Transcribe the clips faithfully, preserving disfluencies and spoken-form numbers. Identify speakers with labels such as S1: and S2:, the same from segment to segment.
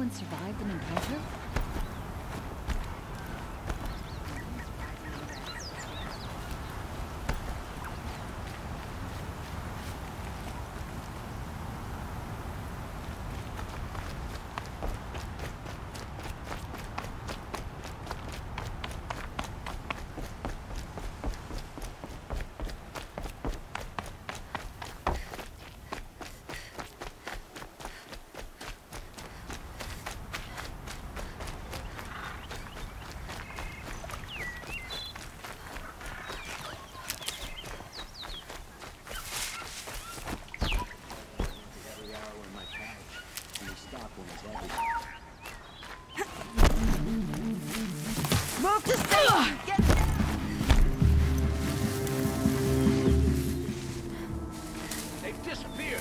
S1: anyone survived an encounter?
S2: Move to safety! Get
S3: They've disappeared.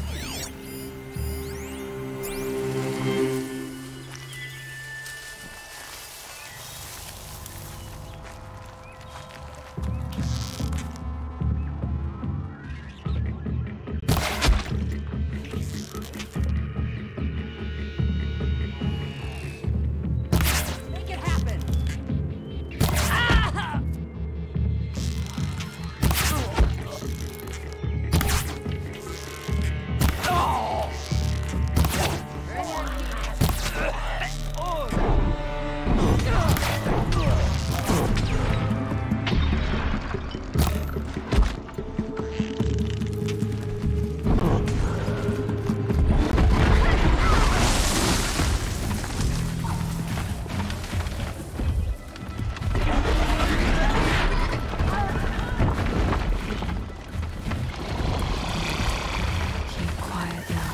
S2: make it happen!
S1: Keep quiet now.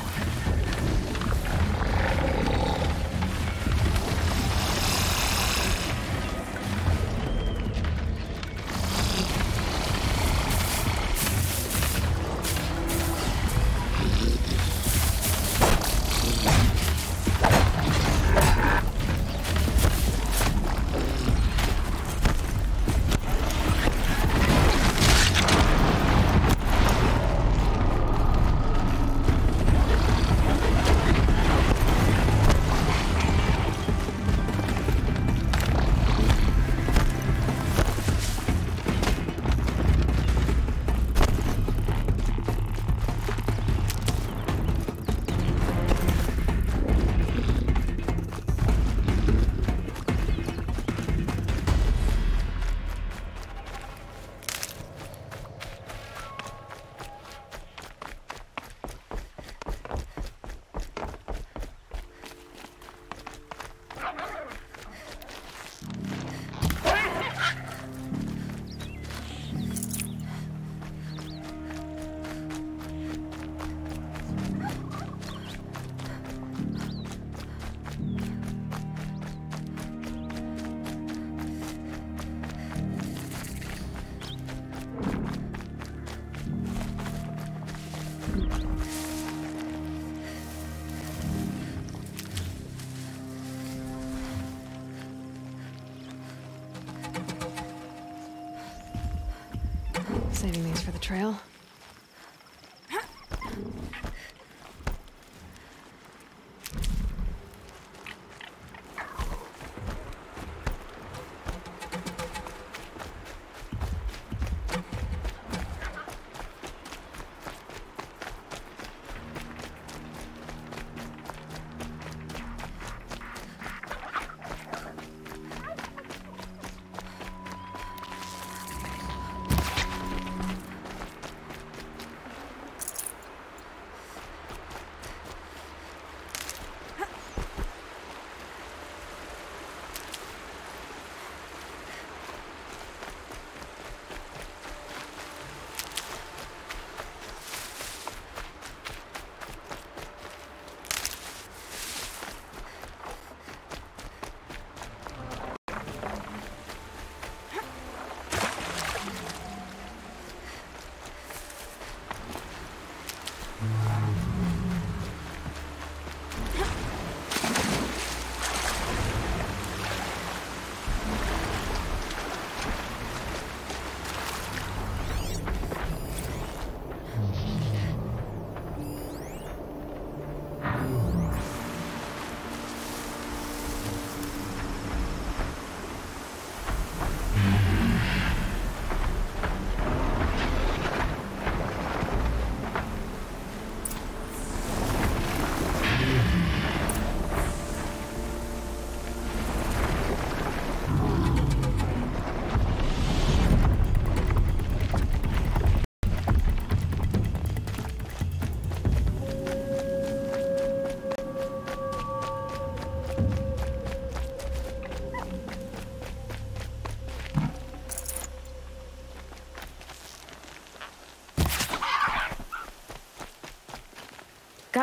S1: Saving these for the trail.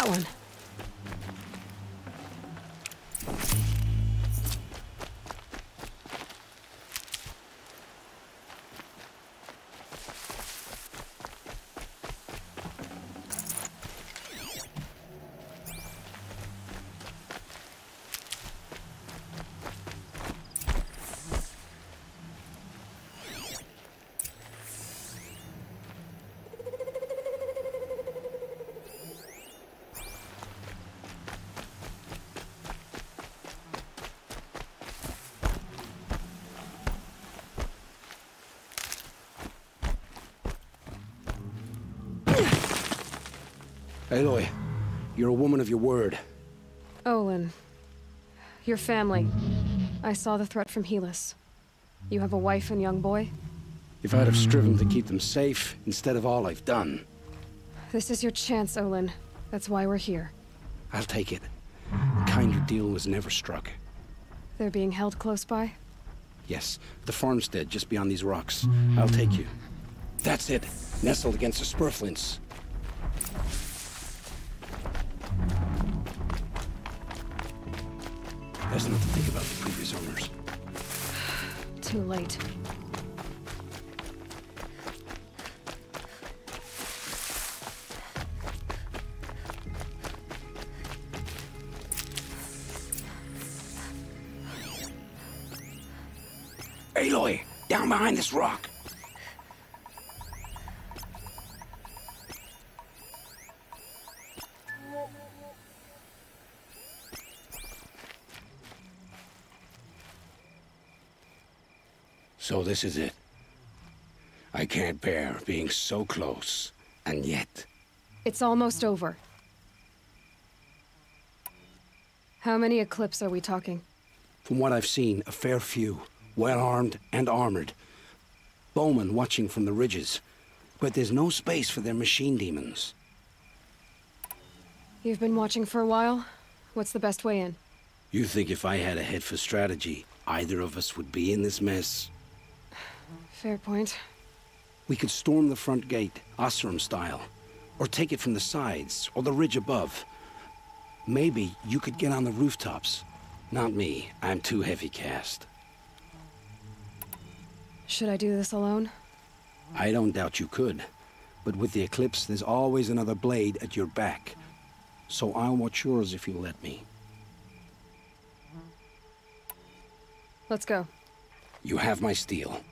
S1: one.
S4: Aloy, you're a woman of your word.
S1: Olin. Your family. I saw the threat from Helis. You have a wife and young boy?
S4: If I'd have striven to keep them safe, instead of all I've done.
S1: This is your chance, Olin. That's why we're here.
S4: I'll take it. A kinder deal was never struck.
S1: They're being held close by?
S4: Yes, the farmstead just beyond these rocks. I'll take you. That's it, nestled against the spurflints. Best not to think about the previous owners.
S1: Too late.
S4: Aloy, down behind this rock. So this is it. I can't bear being so close, and yet...
S1: It's almost over. How many Eclipse are we talking?
S4: From what I've seen, a fair few. Well-armed and armored. Bowmen watching from the ridges. But there's no space for their machine demons.
S1: You've been watching for a while? What's the best way in?
S4: You think if I had a head for strategy, either of us would be in this mess?
S1: Fair point.
S4: We could storm the front gate, Osram style. Or take it from the sides, or the ridge above. Maybe you could get on the rooftops. Not me. I'm too heavy cast.
S1: Should I do this alone?
S4: I don't doubt you could. But with the Eclipse, there's always another blade at your back. So I'll watch yours if you let me.
S1: Let's go.
S4: You have my steel.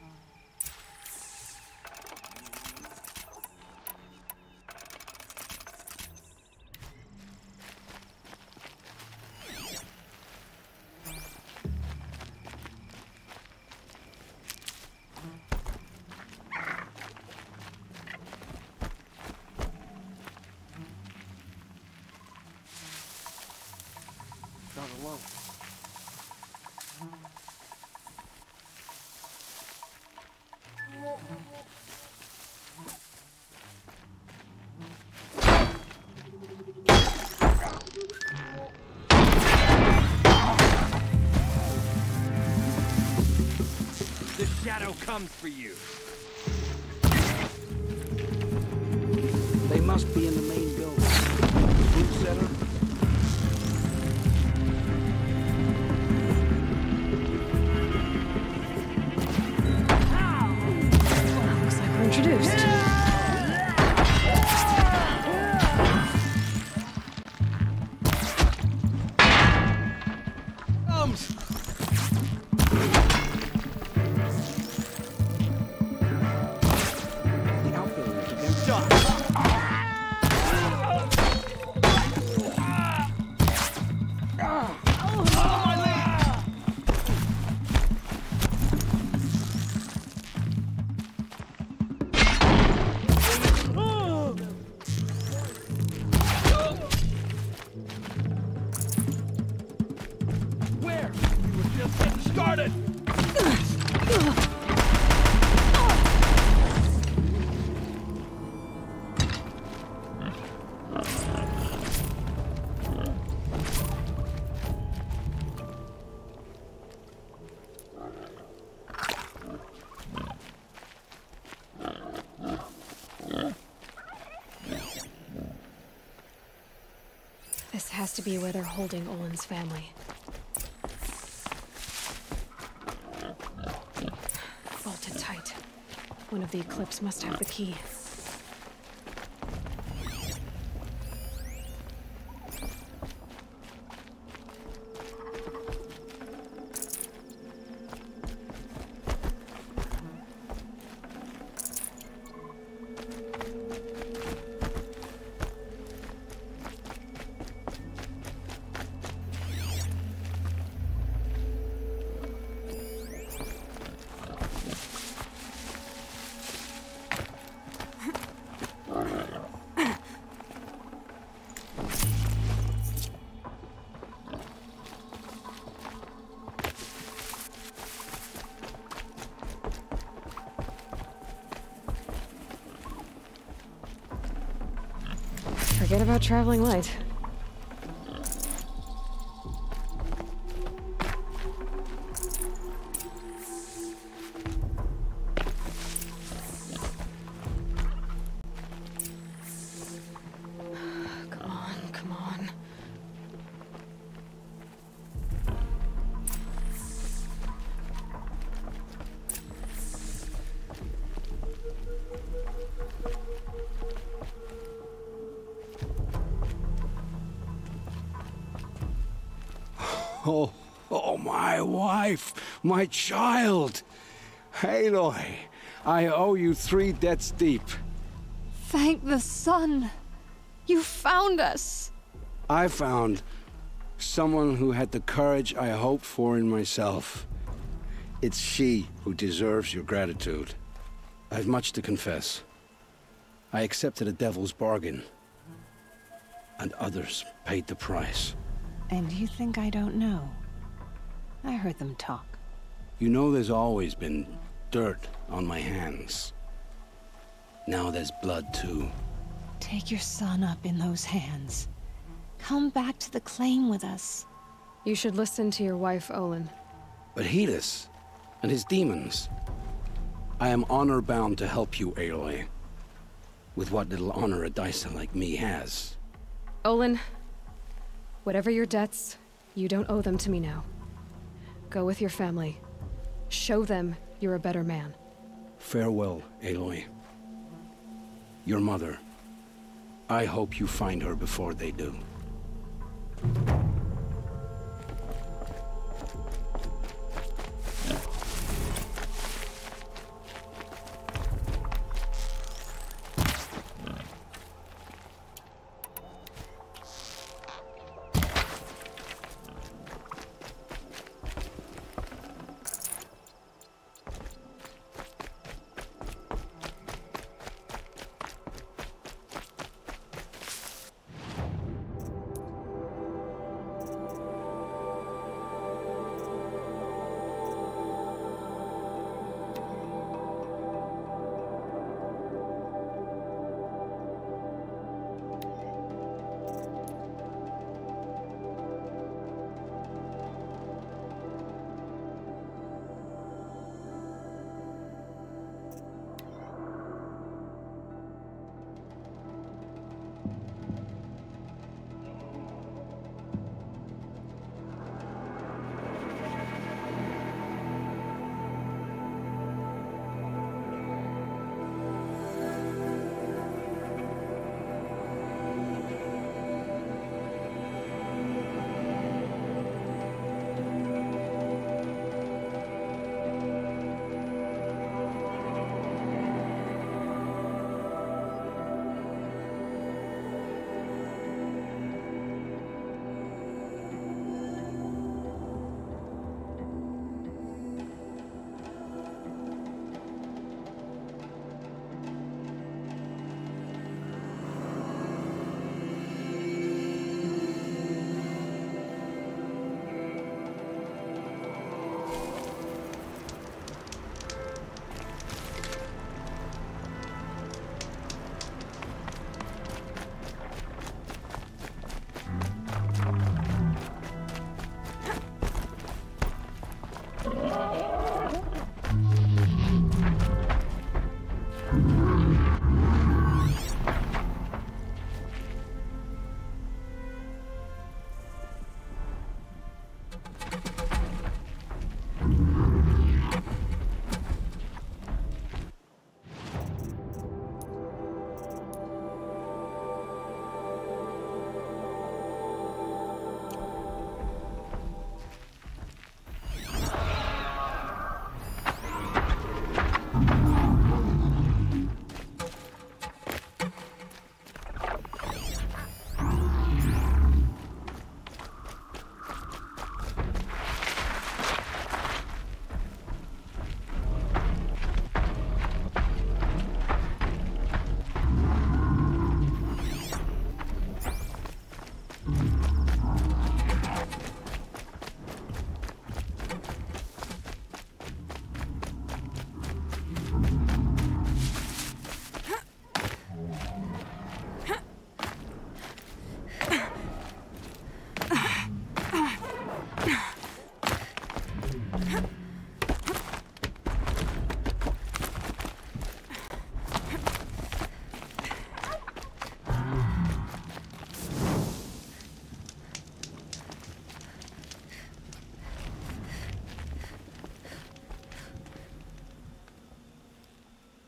S3: The shadow comes for you.
S4: They must be in the main building. Food center?
S1: Looks like we're introduced.
S3: Comes.
S4: The outbuildings against
S3: Done. Where? We were just getting started.
S1: has to be where they're holding Olin's family. Bolted tight. One of the Eclipse must have the key. Forget about traveling light. Come on, come on.
S4: Oh, oh, my wife, my child. Aloy, I owe you three debts deep.
S1: Thank the sun! You found us!
S4: I found someone who had the courage I hoped for in myself. It's she who deserves your gratitude. I've much to confess. I accepted a devil's bargain, and others paid the price.
S5: And you think I don't know? I heard them talk.
S4: You know there's always been dirt on my hands. Now there's blood too.
S5: Take your son up in those hands. Come back to the claim with us.
S1: You should listen to your wife, Olin.
S4: But Helis and his demons. I am honor-bound to help you, Aloy. With what little honor a Dyson like me has.
S1: Olin, whatever your debts, you don't owe them to me now. Go with your family. Show them you're a better man.
S4: Farewell, Aloy. Your mother. I hope you find her before they do.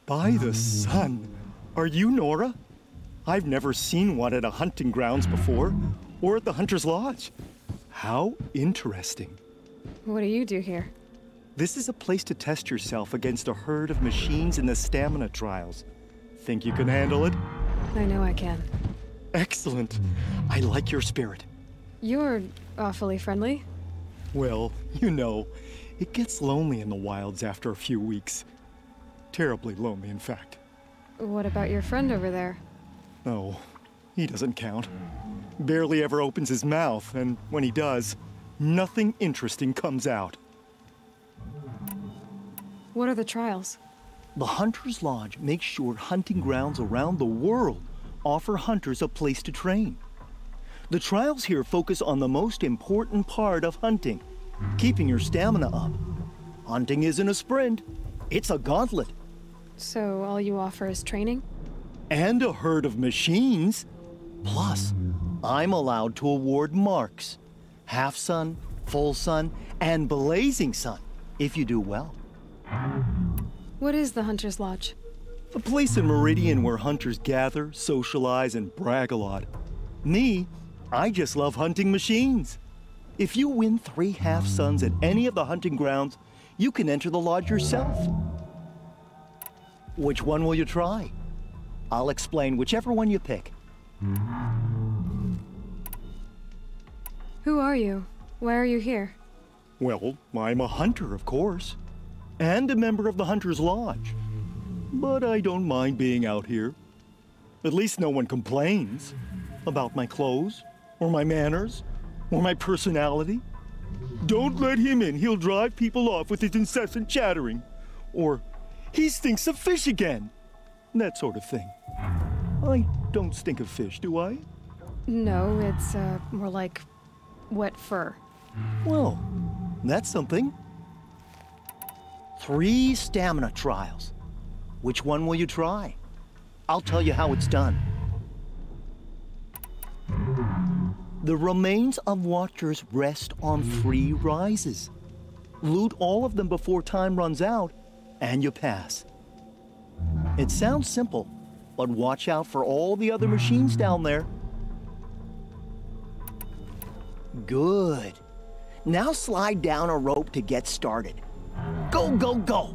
S6: By the sun! Are you Nora? I've never seen one at a hunting grounds before, or at the Hunter's Lodge. How interesting.
S1: What do you do here?
S6: This is a place to test yourself against a herd of machines in the stamina trials. Think you can handle it?
S1: I know I can.
S6: Excellent. I like your spirit.
S1: You're awfully friendly.
S6: Well, you know, it gets lonely in the wilds after a few weeks. Terribly lonely, in fact.
S1: What about your friend over there?
S6: Oh, he doesn't count. Barely ever opens his mouth, and when he does, nothing interesting comes out.
S1: What are the trials?
S6: The Hunter's Lodge makes sure hunting grounds around the world offer hunters a place to train. The trials here focus on the most important part of hunting, keeping your stamina up. Hunting isn't a sprint, it's a gauntlet.
S1: So all you offer is training?
S6: And a herd of machines. Plus, I'm allowed to award marks. Half sun, full sun, and blazing sun, if you do well.
S1: What is the Hunter's Lodge?
S6: A place in Meridian where hunters gather, socialize, and brag a lot. Me, I just love hunting machines. If you win three half suns at any of the hunting grounds, you can enter the lodge yourself. Which one will you try? I'll explain whichever one you pick.
S1: Who are you? Why are you here?
S6: Well, I'm a hunter, of course, and a member of the Hunter's Lodge. But I don't mind being out here. At least no one complains about my clothes, or my manners, or my personality. Don't let him in, he'll drive people off with his incessant chattering. Or, he stinks of fish again. That sort of thing. I don't stink of fish, do I?
S1: No, it's uh, more like wet fur.
S6: Well, that's something. Three stamina trials. Which one will you try? I'll tell you how it's done. The remains of Watchers rest on three rises. Loot all of them before time runs out, and you pass. It sounds simple, but watch out for all the other machines down there. Good. Now slide down a rope to get started. Go, go, go!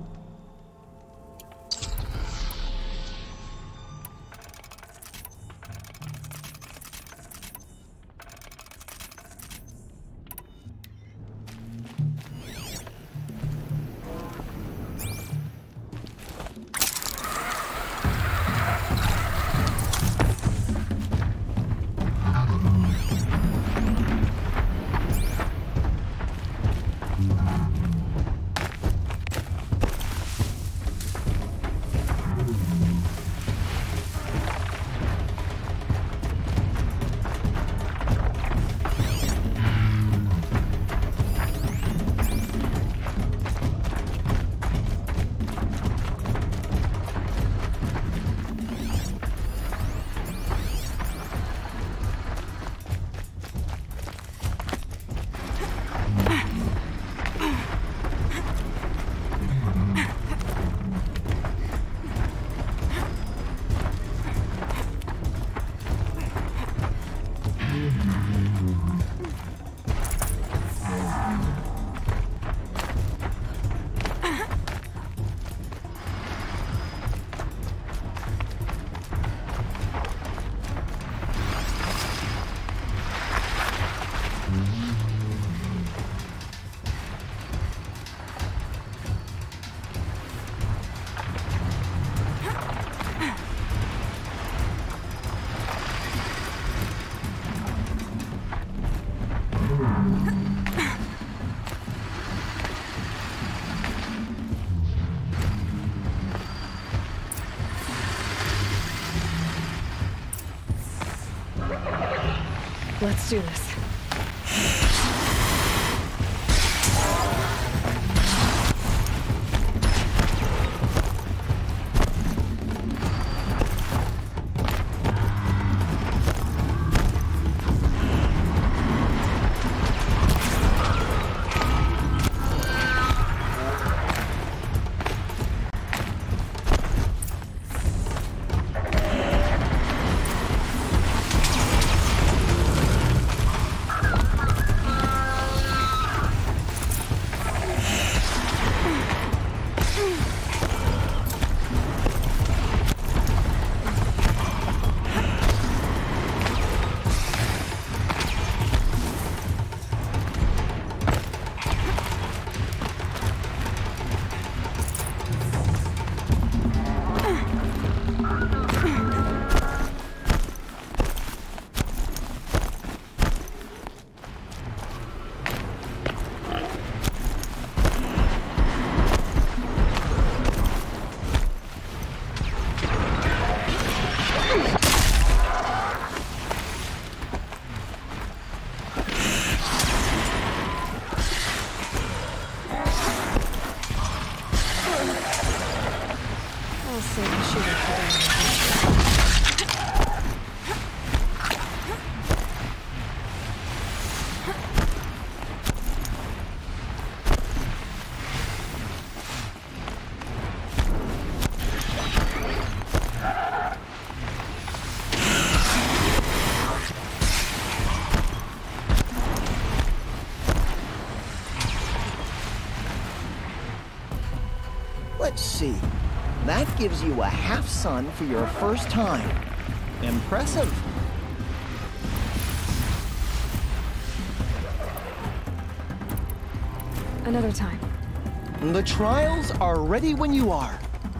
S1: Let's do this.
S7: Let's see. That gives you a half sun for your first time. Impressive.
S1: Another time.
S7: The trials are ready when you are.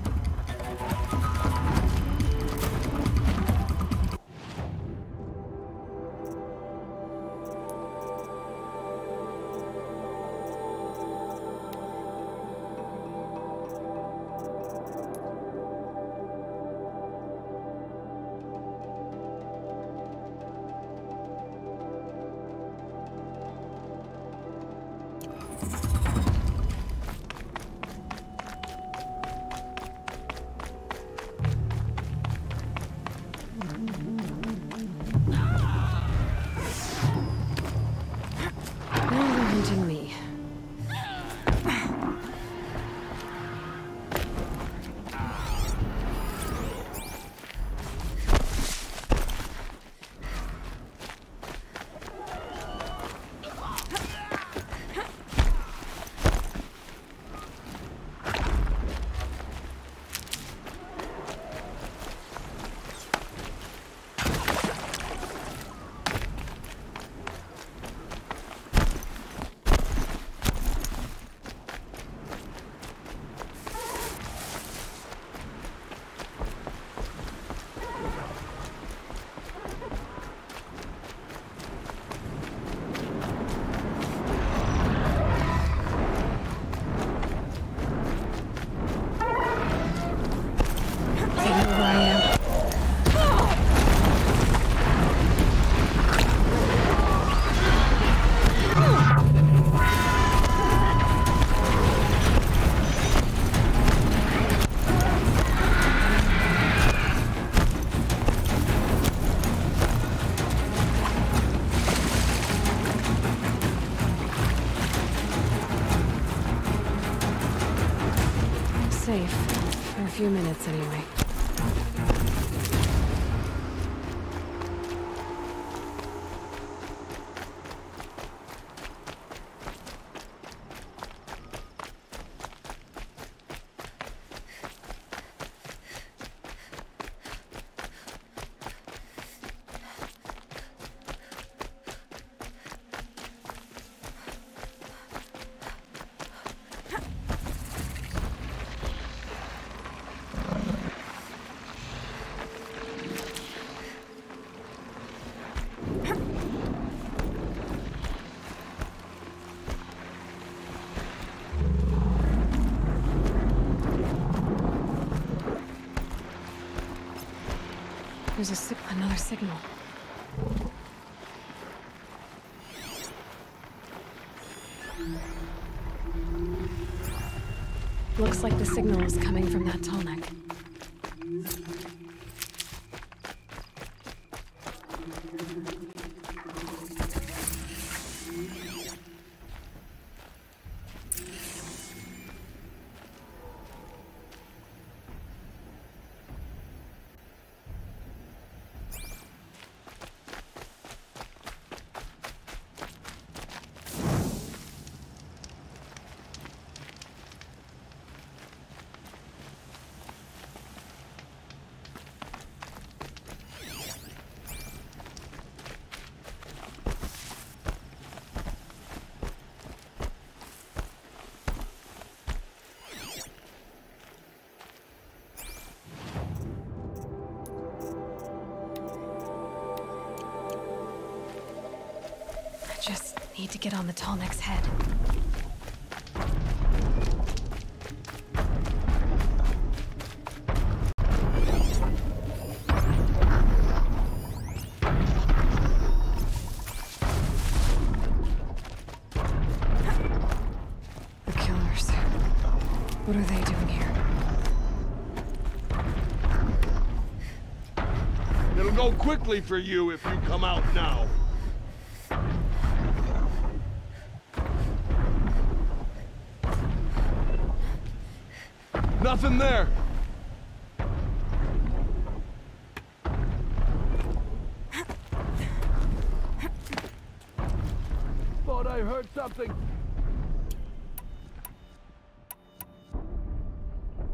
S1: Me. Safe. For a few minutes, anyway. There's a si- another signal. Looks like the signal is coming from that tall neck. Just need to get on the tall neck's head. The killers. What are they doing here?
S3: It'll go quickly for you if you come out now. Nothing there. Thought I heard something.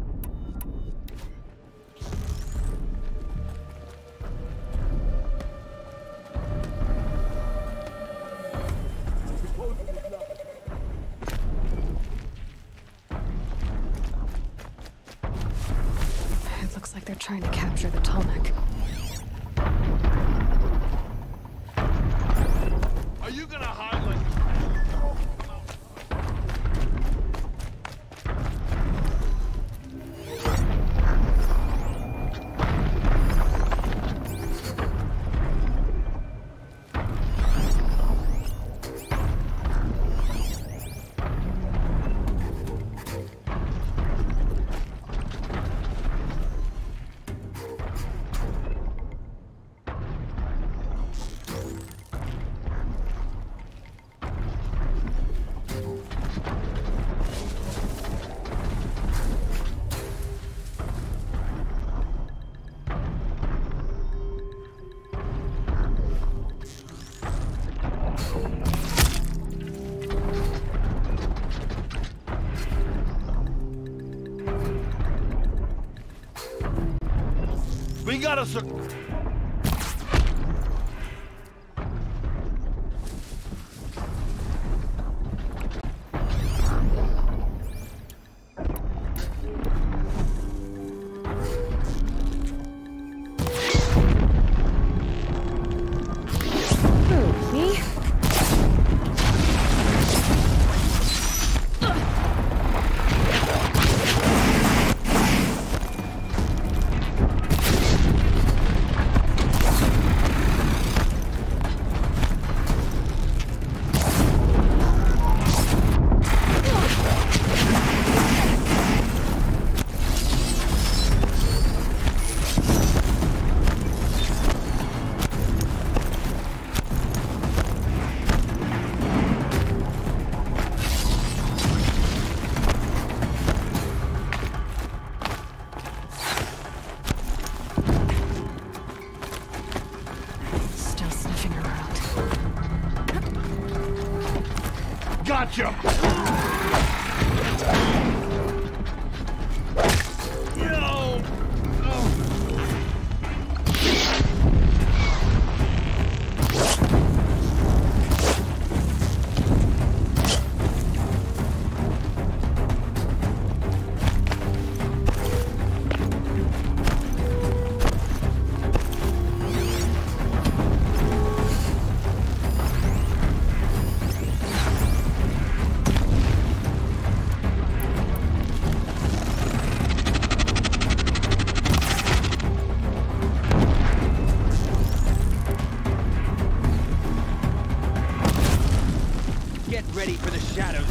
S1: they're trying to capture the Tallneck.
S3: Are you gonna hide like We gotta sur-
S1: Who, me? Still sniffing around.
S3: Gotcha! Yo!
S2: Get ready for the shadows.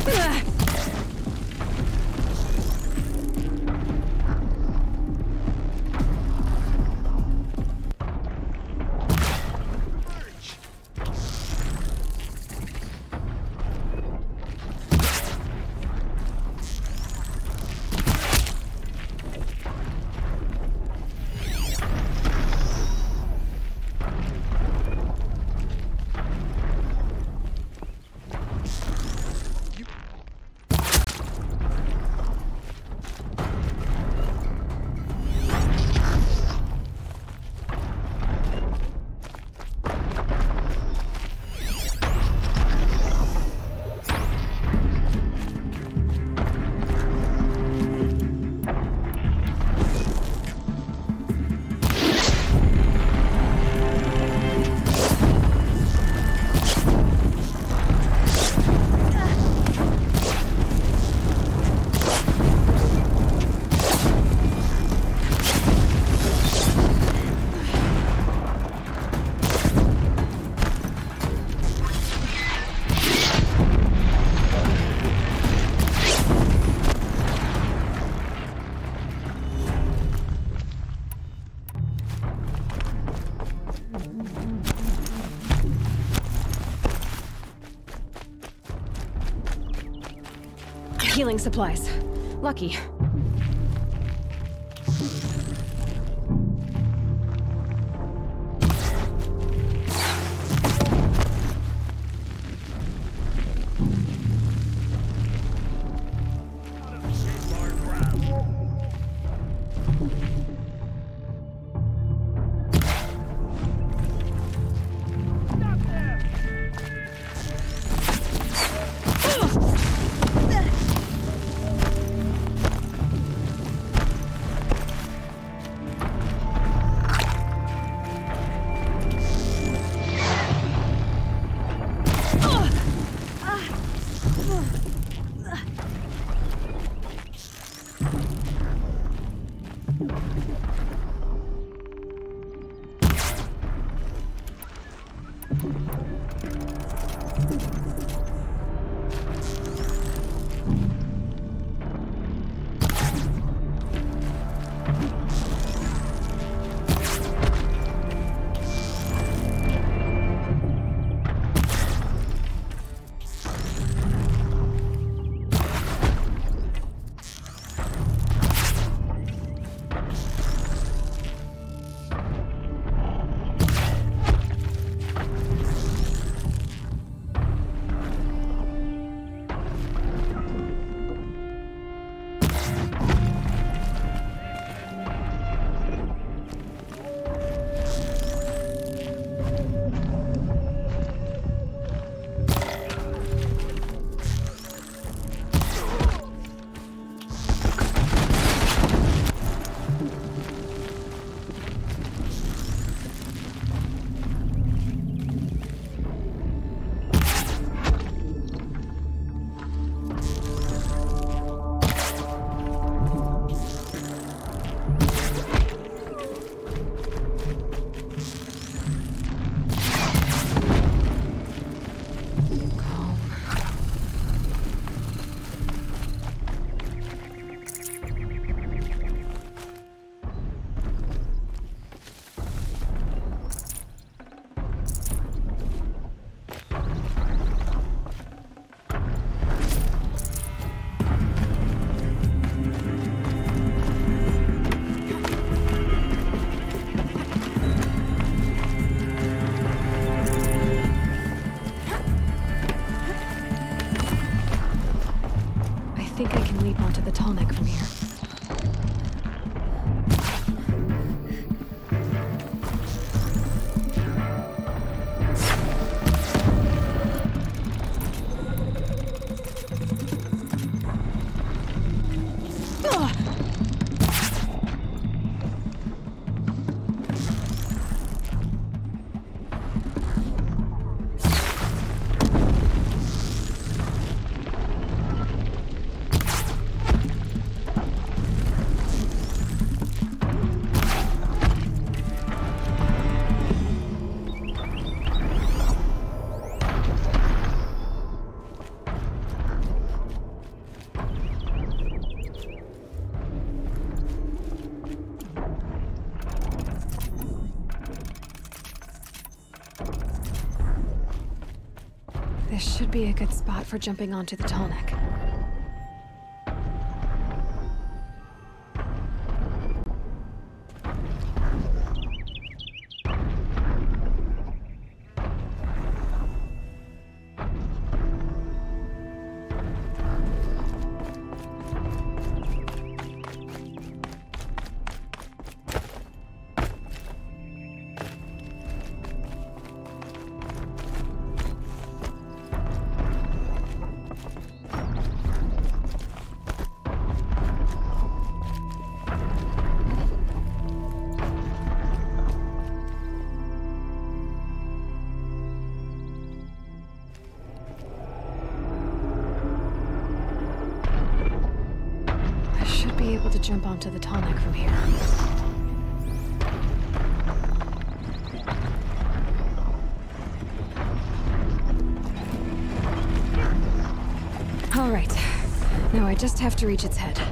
S1: Healing supplies. Lucky. Onto the tall neck from here. This should be a good spot for jumping onto the tall neck. Be able to jump onto the tall neck from here. All right. Now I just have to reach its head.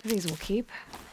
S1: These will keep.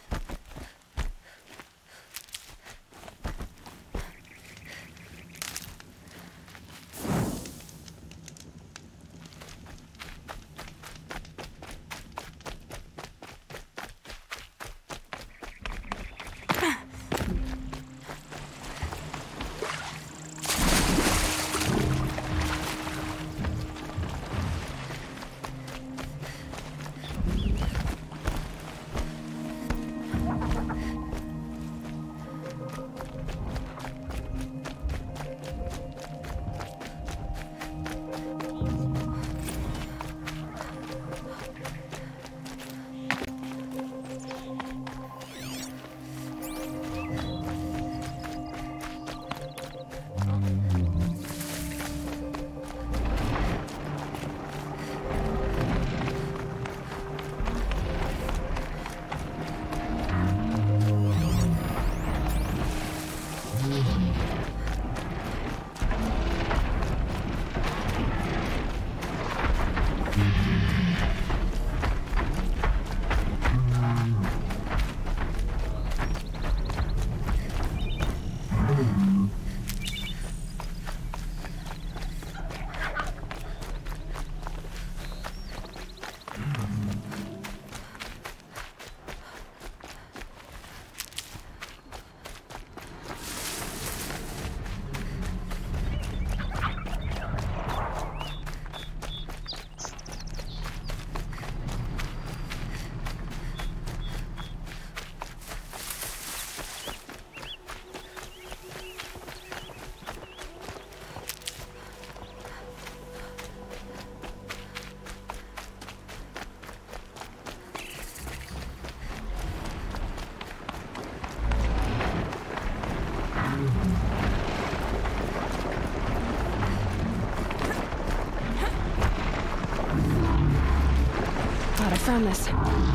S1: Thought I found this.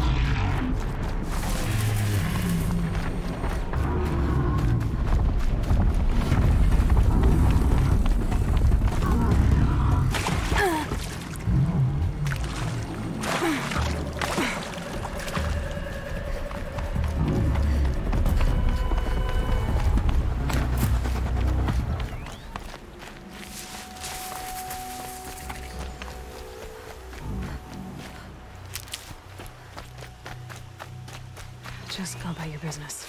S1: Just go about your business.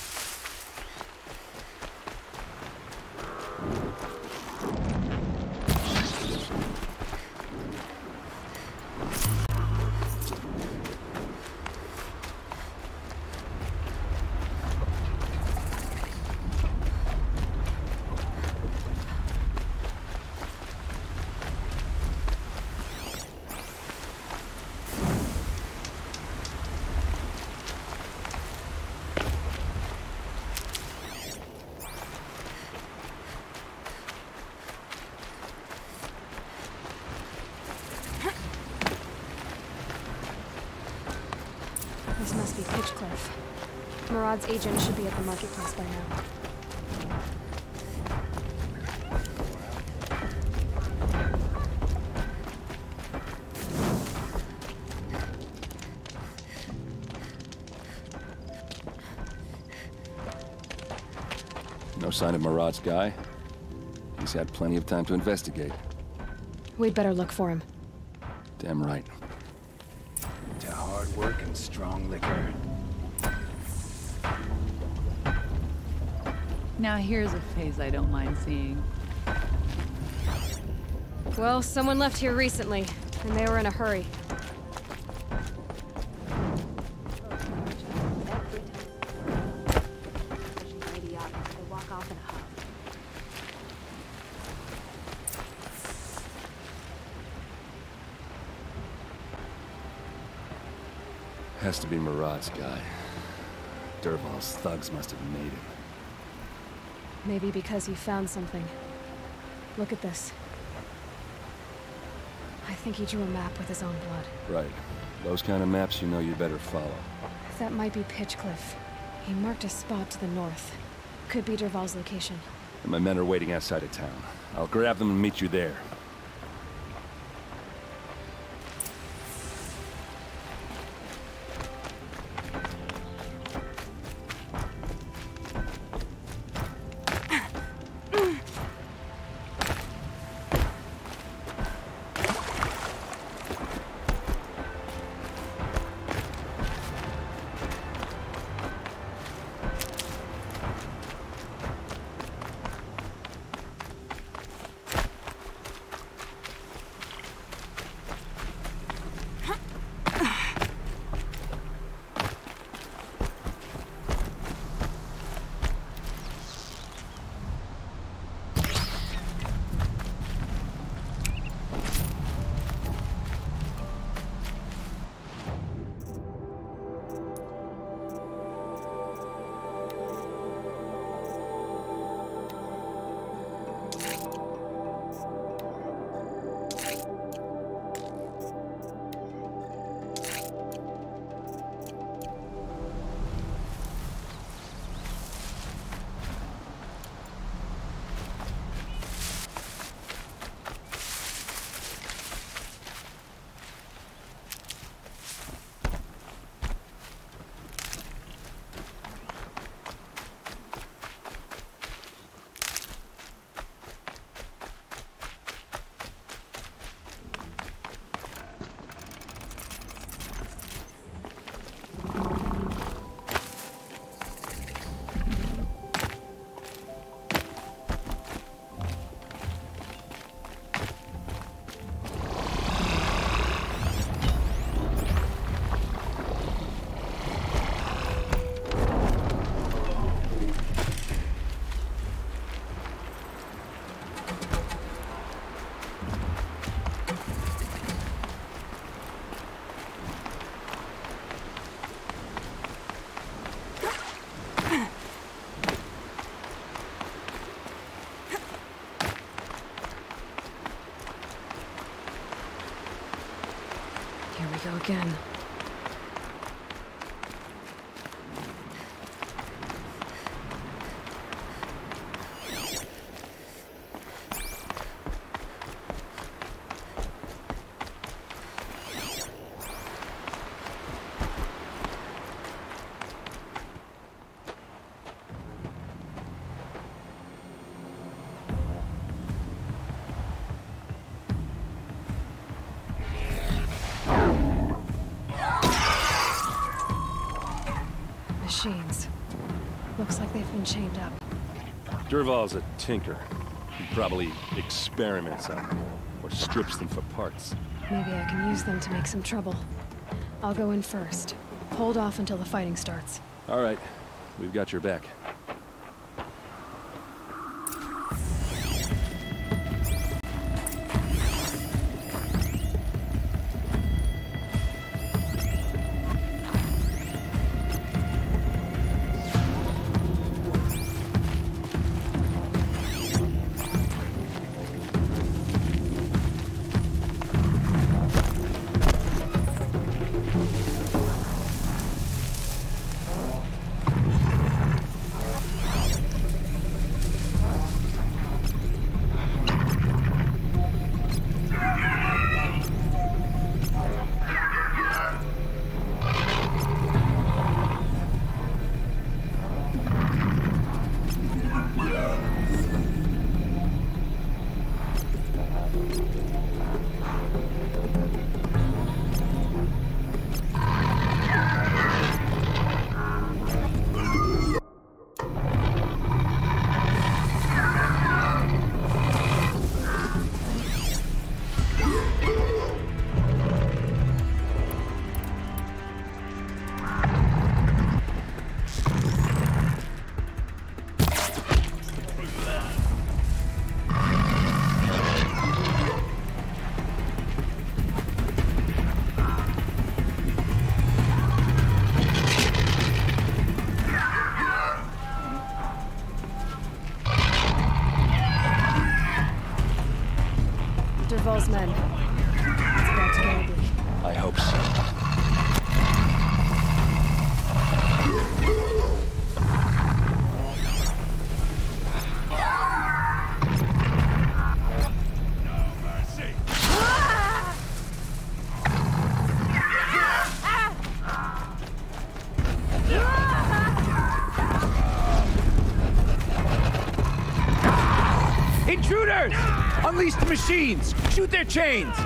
S1: This must be Pitchcliff. Marad's agent should be at the marketplace by now.
S8: No sign of Marad's guy? He's had plenty of time to investigate.
S1: We'd better look for him.
S8: Damn right.
S9: To hard work and strong liquor.
S10: Now here's a face I don't mind seeing.
S1: Well, someone left here recently, and they were in a hurry.
S8: Has to be Marad's guy. Dervahl's thugs must have made him.
S1: Maybe because he found something. Look at this. I think he drew a map with his own blood.
S8: Right. Those kind of maps you know you better follow.
S1: That might be Pitchcliff. He marked a spot to the north. Could be Dervahl's location.
S8: And my men are waiting outside of town. I'll grab them and meet you there.
S1: machines. Looks like they've been chained up.
S8: Dervahl's a tinker. He probably experiments on them, or strips them for parts.
S1: Maybe I can use them to make some trouble. I'll go in first. Hold off until the fighting starts.
S8: All right. We've got your back.
S1: Dervahl's men. It's about to get ugly.
S8: I hope so.
S2: Intruders! Unleash the machines! Shoot their chains!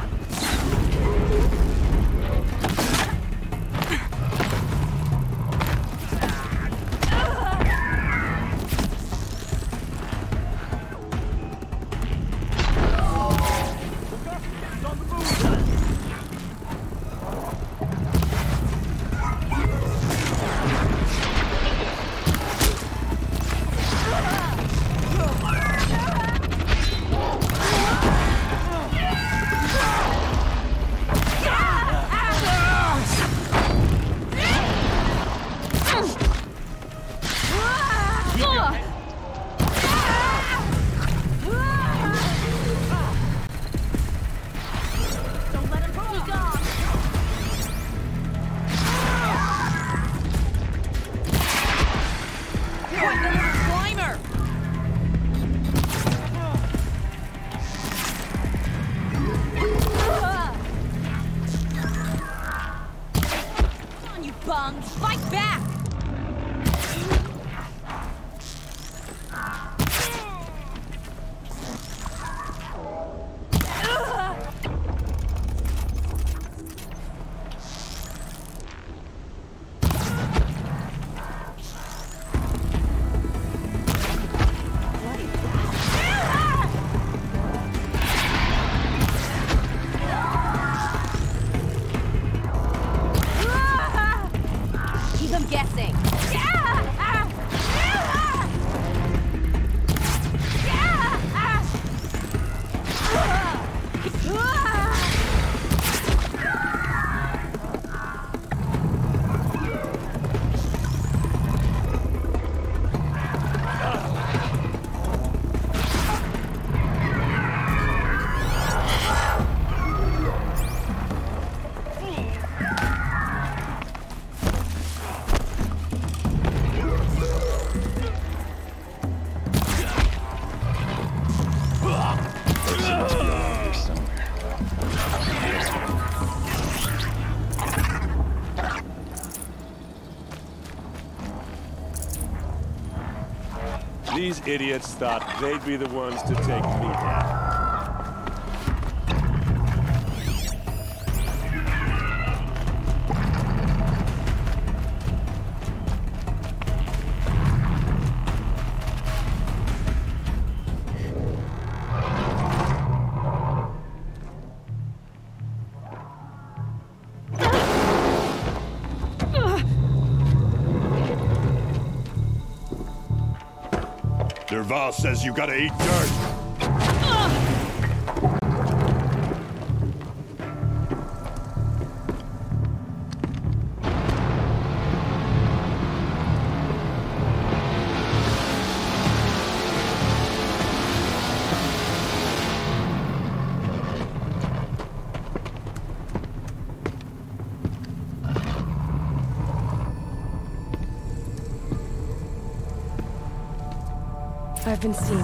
S5: Fight back! Guessing.
S11: These idiots thought they'd be the ones to take me down.
S3: Dervahl says you gotta eat dirt.
S1: I've been seen.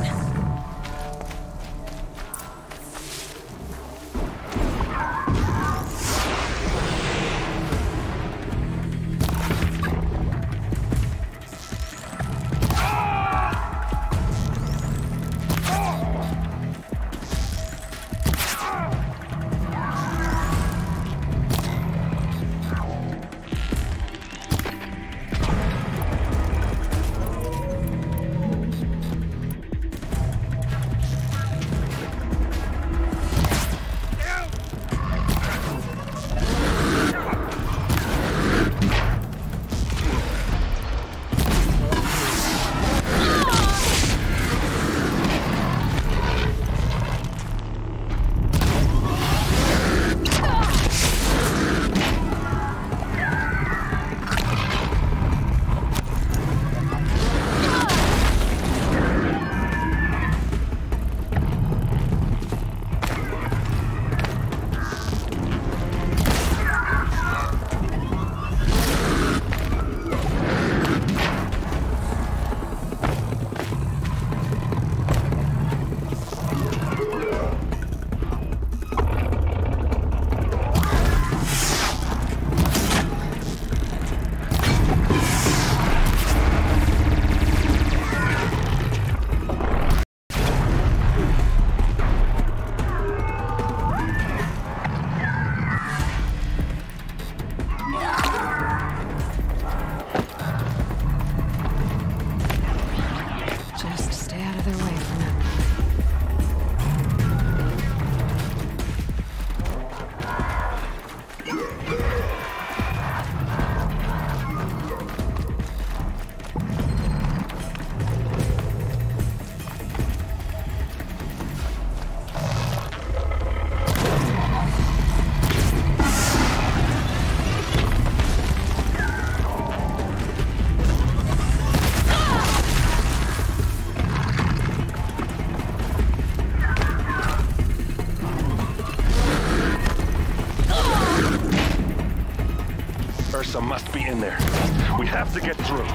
S8: Ursa must be in there. We have to get through.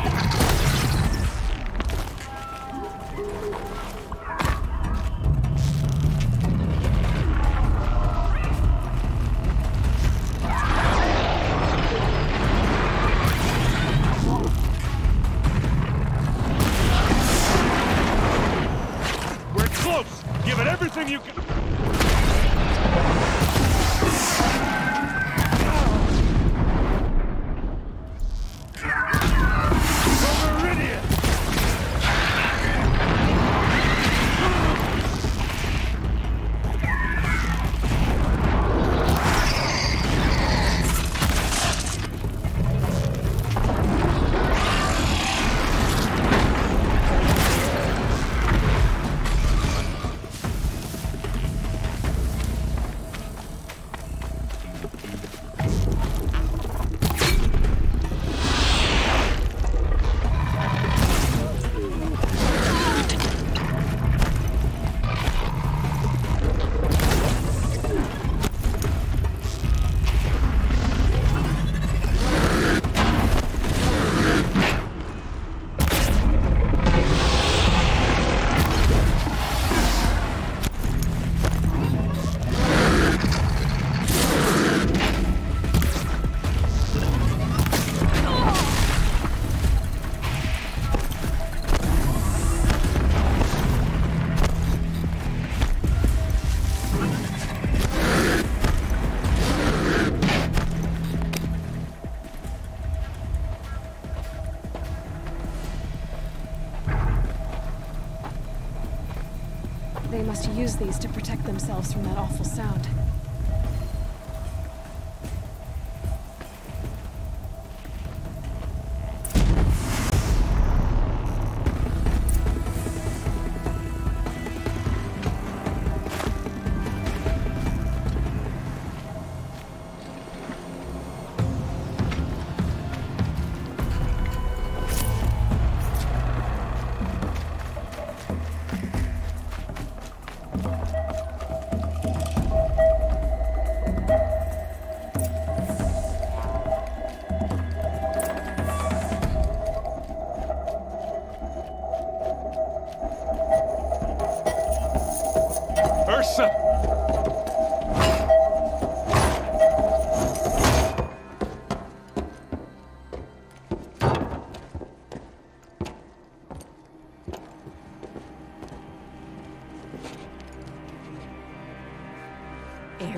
S3: We're close! Give it everything you can...
S1: They must use these to protect themselves from that awful sound.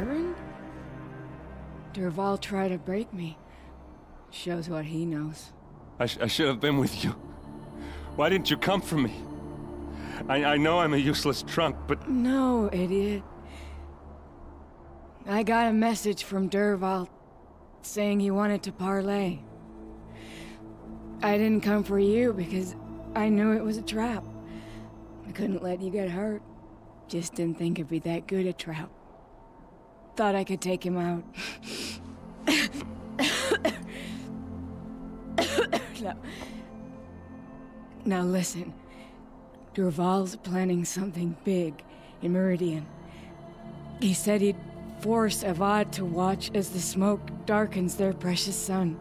S12: Aaron? Dervahl tried to break me. Shows what he knows.
S8: I, sh I should have been with you. Why didn't you come for me? I, I know I'm a useless trunk, but...
S12: No, idiot. I got a message from Dervahl saying he wanted to parlay. I didn't come for you because I knew it was a trap. I couldn't let you get hurt. Just didn't think it'd be that good a trap. Thought I could take him out. now, now listen. Dervahl's planning something big in Meridian. He said he'd force Avad to watch as the smoke darkens their precious sun.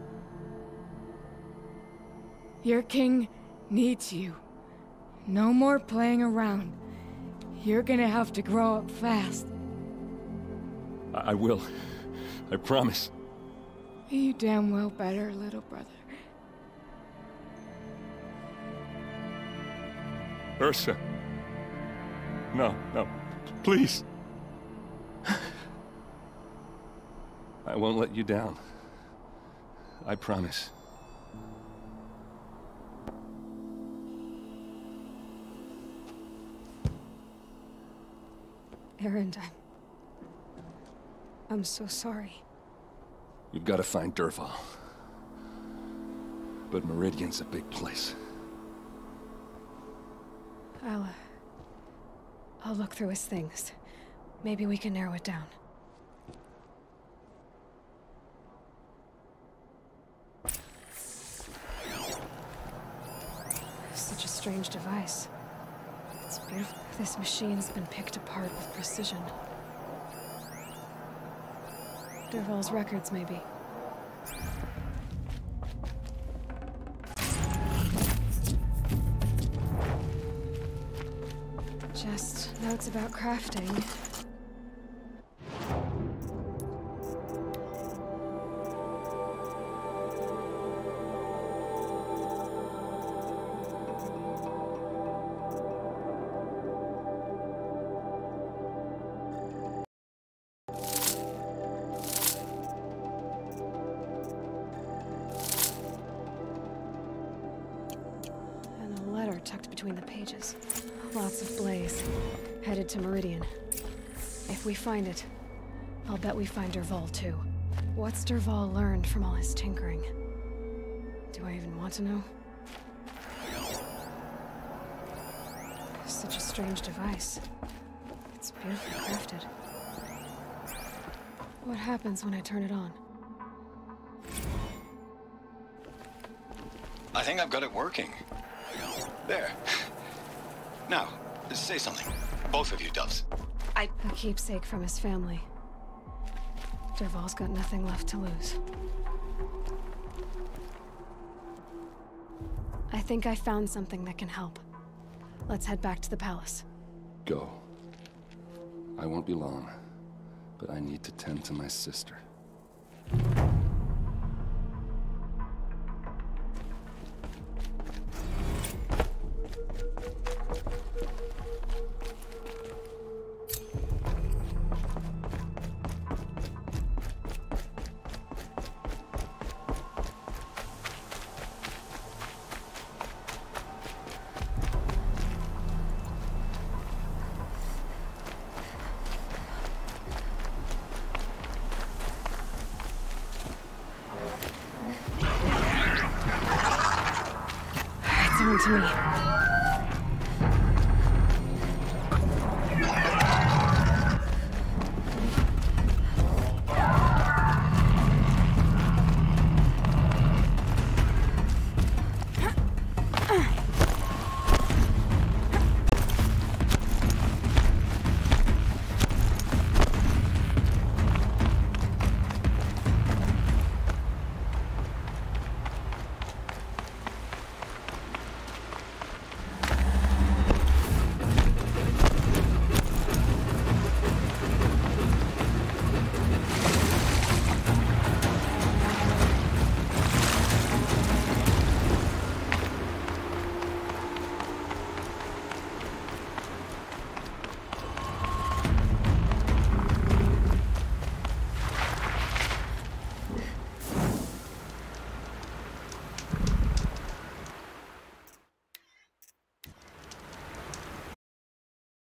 S12: Your king needs you. No more playing around. You're gonna have to grow up fast.
S8: I, I will. I promise.
S12: You damn well better, little brother.
S8: Ursa. No, no. Please. I won't let you down. I promise.
S1: Erend, I'm... I'm so sorry.
S8: You've got to find Dervahl. But Meridian's a big place.
S1: I'll... Uh, I'll look through his things. Maybe we can narrow it down. Such a strange device. It's beautiful. This machine's been picked apart with precision. Dervahl's records, maybe. Just notes about crafting. Tucked between the pages. Lots of blaze. Headed to Meridian. If we find it, I'll bet we find Dervahl too. What's Dervahl learned from all his tinkering? Do I even want to know? Such a strange device. It's beautifully crafted. What happens when I turn it on?
S13: I think I've got it working. There. Now, say something. Both of you, Doves.
S1: I... A keepsake from his family. Dervahl's got nothing left to lose. I think I found something that can help. Let's head back to the palace.
S8: Go. I won't be long, but I need to tend to my sister.
S1: To me.